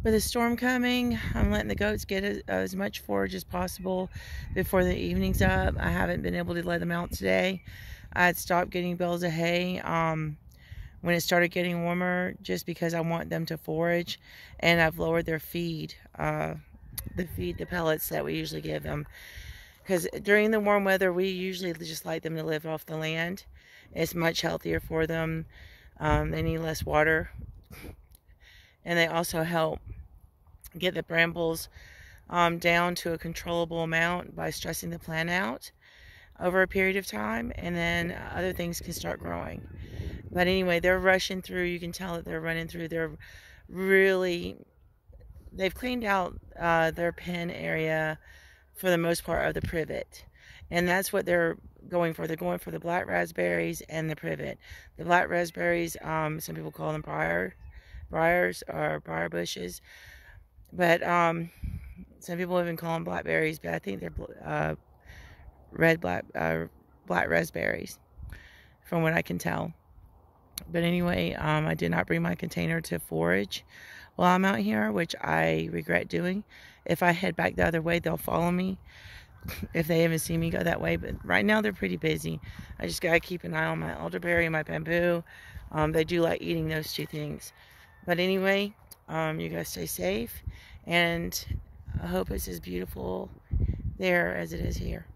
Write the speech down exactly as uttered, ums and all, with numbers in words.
With a storm coming, I'm letting the goats get as, as much forage as possible before the evening's up. I haven't been able to let them out today. I had stopped getting bales of hay um, when it started getting warmer just because I want them to forage, and I've lowered their feed, uh, the feed, the pellets that we usually give them. Because during the warm weather, we usually just like them to live off the land. It's much healthier for them. Um, they need less water, and they also help get the brambles um, down to a controllable amount by stressing the plant out over a period of time, and then other things can start growing. But anyway, they're rushing through. You can tell that they're running through. They're really, they've cleaned out uh, their pen area for the most part of the privet. And that's what they're going for. They're going for the black raspberries and the privet. The black raspberries, um, some people call them briar, briars or briar bushes. But um, some people even call them blackberries, but I think they're uh, red black uh, black raspberries, from what I can tell. But anyway, um, I did not bring my container to forage while I'm out here, which I regret doing. If I head back the other way, they'll follow me if they even see me go that way. But right now they're pretty busy. I just gotta keep an eye on my elderberry and my bamboo. Um, they do like eating those two things. But anyway, um, you guys stay safe, and I hope it's as beautiful there as it is here.